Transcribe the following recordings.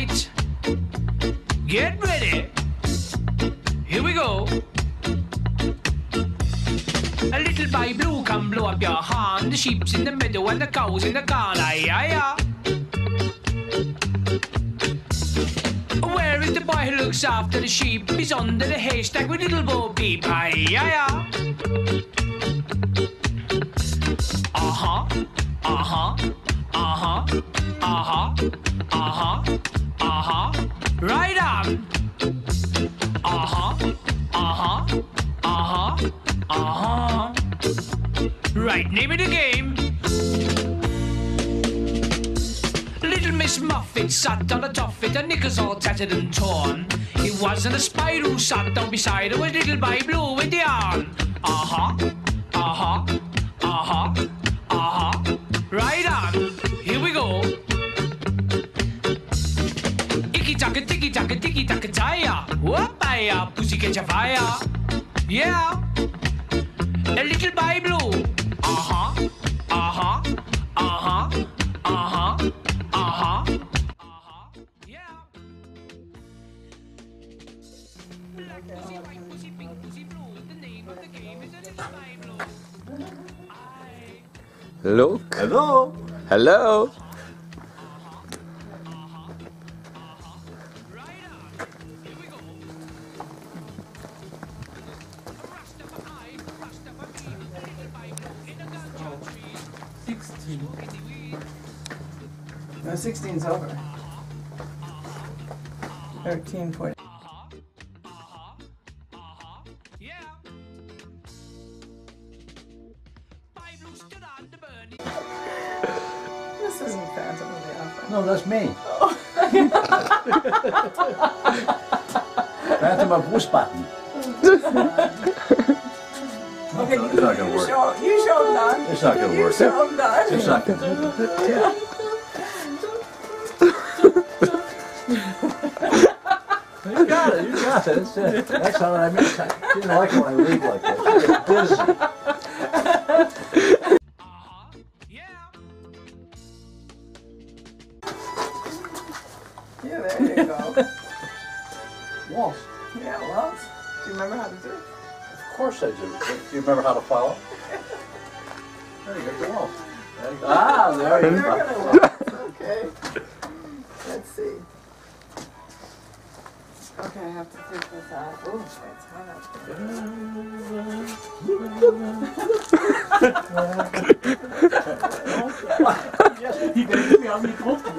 Right, get ready. Here we go. A little boy blue come blow up your horn. The sheep's in the meadow and the cows in the corn. Aye, aye, aye. Where is the boy who looks after the sheep? He's under the haystack with little Bo Peep. Aye, aye, aye. Uh-huh, uh-huh, uh-huh, uh-huh, uh-huh, uh-huh. Right on. Uh-huh, uh-huh, uh-huh, uh-huh. Right, name of the game. Little Miss Muffet sat on a tuffet, her knickers all tattered and torn. It wasn't a spider who sat down beside her, it was little boy blue with the yarn. Uh-huh, uh-huh, uh-huh, uh-huh. Right on, here we go. Icky-taka, ticky-taka, ticky-taka, tire. Whoop-a-ya, pussy catch a fire. Yeah, a little boy blue. Uh-huh, uh-huh, uh-huh, uh-huh, uh-huh, uh-huh, yeah. Black pussy, white pussy, pink pussy, blue. The name of the game is a little boy blue. Look. Hello. Hello. Right on. Here we go. No, 16's over. 13, 14. Yeah. Boy blue stood on the burning. This isn't Phantom of the Opera. No, that's me. Phantom of Wiesbaden. Okay, No, it's not gonna work. you show them done. It's not gonna work. You show them done. It's not gonna work. You got it. You got it. That's how I mean. She didn't like it when I leave like that. She gets dizzy. Yeah, there you go. Waltz. Yeah, well, do you remember how to do it? Of course I do. Do you remember how to follow? There you go. The waltz. There you go. Ah, there you You're go. gonna waltz. Okay. Let's see. Okay, I have to take this out. Ooh, it's hard. Die denkt mir an die Gruppen.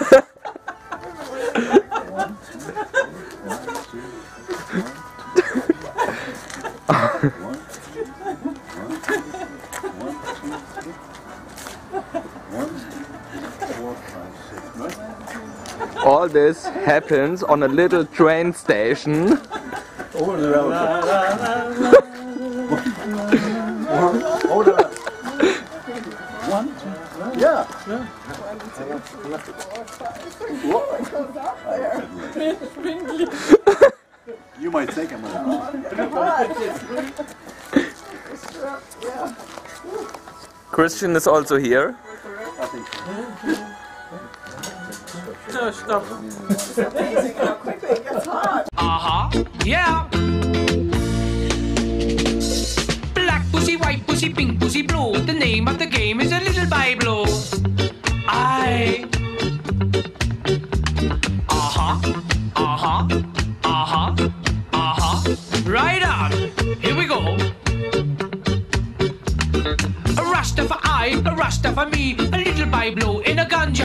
All this happens on a little train station. Over the road. Over the road. 1, 2, yeah. 1, 2, 3, 4, 5, 6. Whoa, it goes up there. You might think I'm gonna. Yeah. Christian is also here. I think so. No, stop. It's amazing how quickly it gets hot. Uh-huh, yeah. Black pussy, white pussy, pink pussy, blue. The name of the game is a little boy blue. Aye. Uh-huh, uh-huh, uh-huh, uh-huh. Right on. Here we go. A Rasta for I, a Rasta for me, a little boy blue in a ganja.